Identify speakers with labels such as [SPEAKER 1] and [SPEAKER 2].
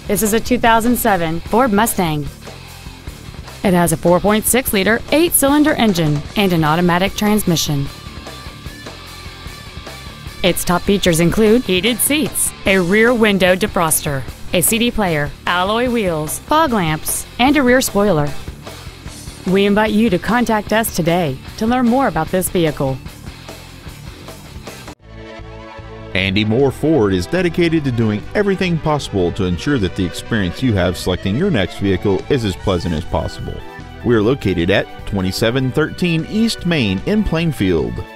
[SPEAKER 1] This is a 2007 Ford Mustang. It has a 4.6-liter 8-cylinder engine and an automatic transmission. Its top features include heated seats, a rear window defroster, a CD player, alloy wheels, fog lamps, and a rear spoiler. We invite you to contact us today to learn more about this vehicle.
[SPEAKER 2] Andy Mohr Ford is dedicated to doing everything possible to ensure that the experience you have selecting your next vehicle is as pleasant as possible. We are located at 2713 East Main in Plainfield.